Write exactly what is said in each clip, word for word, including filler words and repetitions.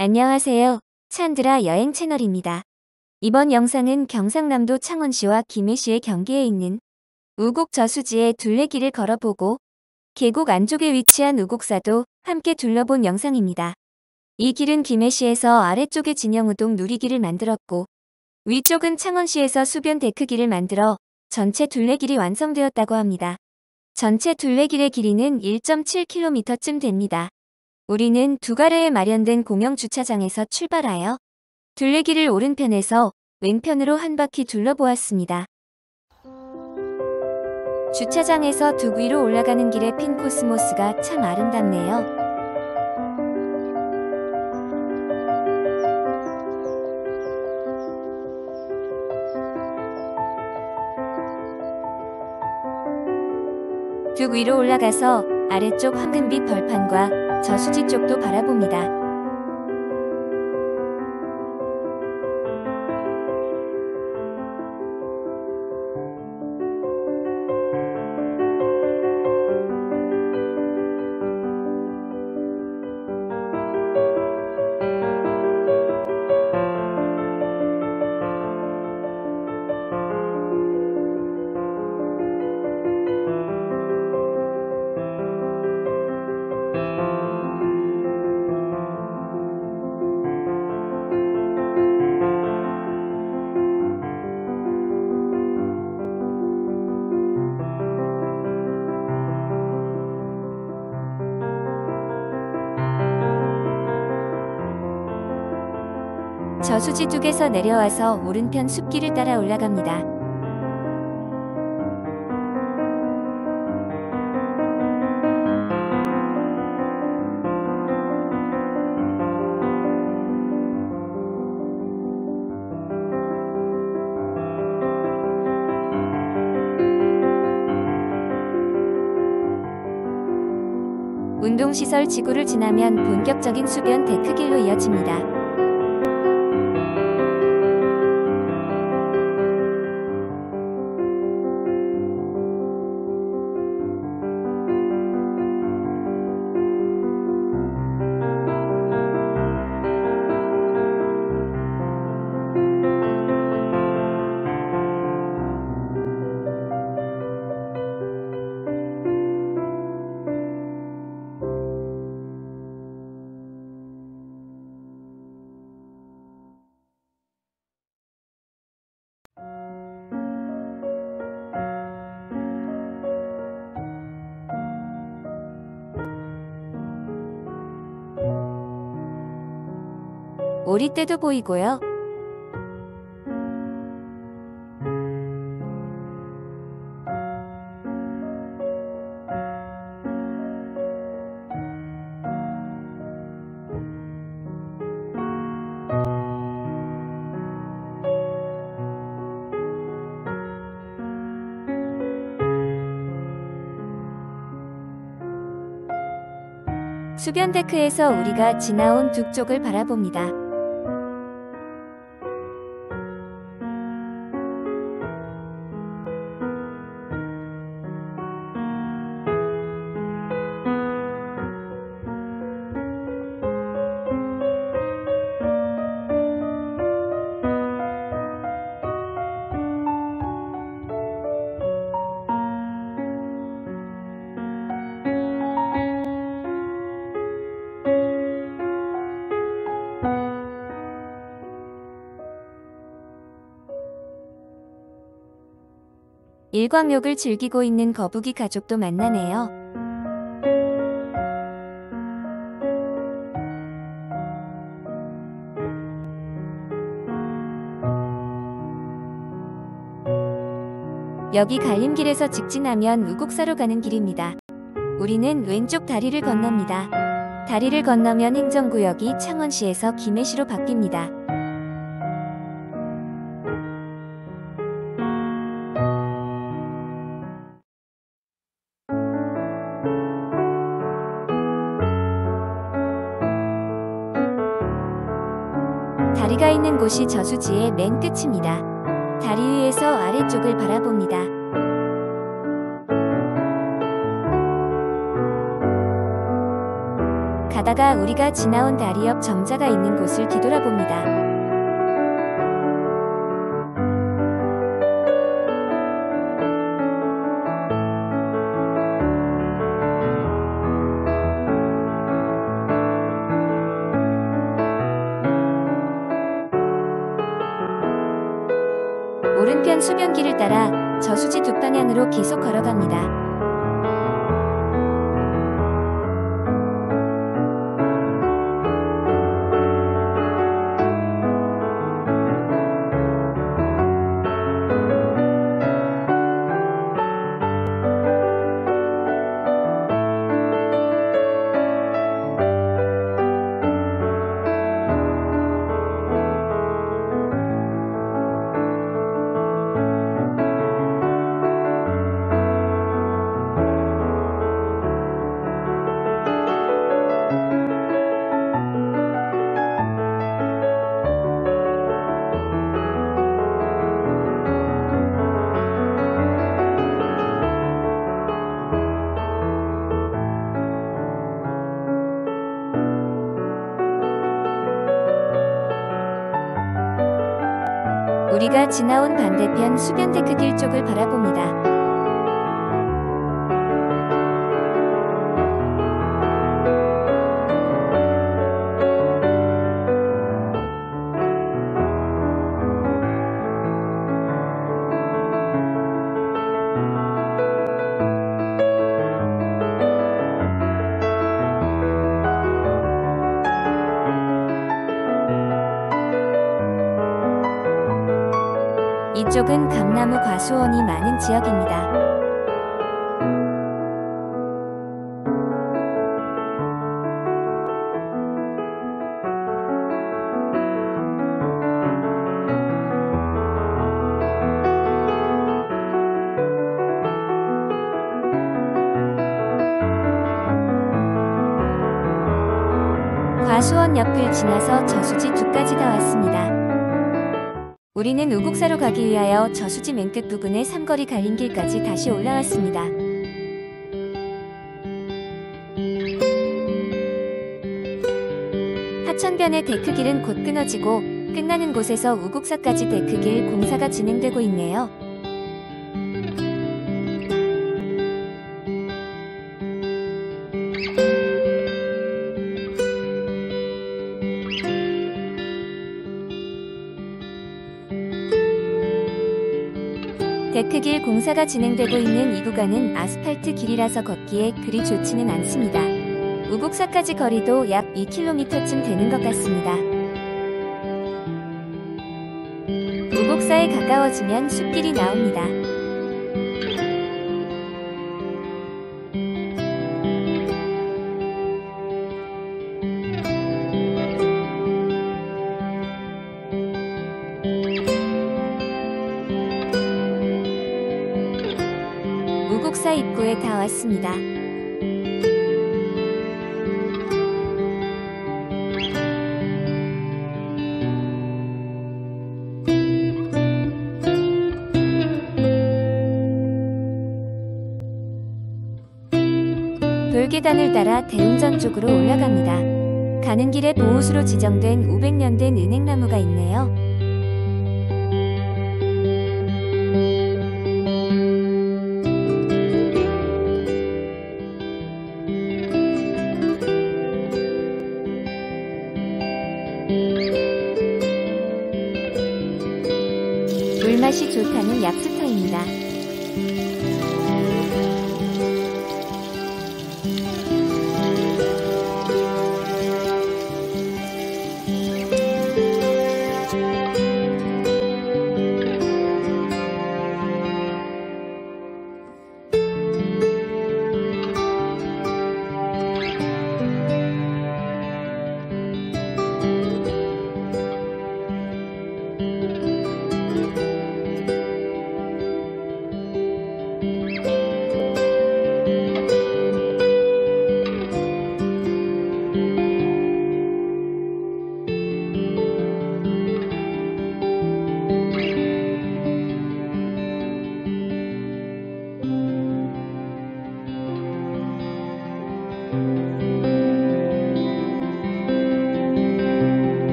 안녕하세요. 찬드라 여행 채널입니다. 이번 영상은 경상남도 창원시와 김해시의 경계에 있는 우곡 저수지의 둘레길을 걸어보고 계곡 안쪽에 위치한 우곡사도 함께 둘러본 영상입니다. 이 길은 김해시에서 아래쪽에 진영우동 누리길을 만들었고 위쪽은 창원시에서 수변 데크길을 만들어 전체 둘레길이 완성되었다고 합니다. 전체 둘레길의 길이는 일 점 칠 킬로미터쯤 됩니다. 우리는 두 가래에 마련된 공영 주차장에서 출발하여 둘레길을 오른편에서 왼편으로 한 바퀴 둘러보았습니다. 주차장에서 둑 위로 올라가는 길의 핀 코스모스가 참 아름답네요. 둑 위로 올라가서 아래쪽 황금빛 벌판과 저수지 쪽도 바라봅니다. 저수지 둑에서 내려와서 오른편 숲길을 따라 올라갑니다. 운동시설 지구를 지나면 본격적인 수변 데크길로 이어집니다. 오리떼도 보이고요. 수변 데크에서 우리가 지나온 둑 쪽을 바라봅니다. 일광욕을 즐기고 있는 거북이 가족도 만나네요. 여기 갈림길에서 직진하면 우곡사로 가는 길입니다. 우리는 왼쪽 다리를 건넙니다. 다리를 건너면 행정구역이 창원시에서 김해시로 바뀝니다. 다리가 있는 곳이 저수지의 맨 끝입니다. 다리 위에서 아래쪽을 바라봅니다. 가다가 우리가 지나온 다리 옆 정자가 있는 곳을 뒤돌아봅니다. 오른편 수변길을 따라 저수지 두 방향으로 계속 걸어갑니다. 우리가 지나온 반대편 수변 데크길 쪽을 바라봅니다. 이쪽은 감나무 과수원이 많은 지역입니다. 과수원 옆을 지나서 저수지 두까지 다 왔습니다. 우리는 우국사로 가기 위하여 저수지 맨 끝 부분의 삼거리 갈림길까지 다시 올라왔습니다. 하천변의 데크길은 곧 끊어지고 끝나는 곳에서 우국사까지 데크길 공사가 진행되고 있네요. 데크길 공사가 진행되고 있는 이 구간은 아스팔트 길이라서 걷기에 그리 좋지는 않습니다. 우국사까지 거리도 약 이 킬로미터쯤 되는 것 같습니다. 우국사에 가까워지면 숲길이 나옵니다. 우국사 입구에 다 왔습니다. 돌계단을 따라 대웅전 쪽으로 올라갑니다. 가는 길에 보호수로 지정된 오백 년 된 은행나무가 있네요. 물맛이 좋다는 랍스터입니다.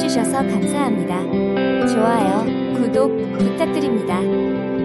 시청해주셔서 감사합니다. 좋아요, 구독 부탁드립니다.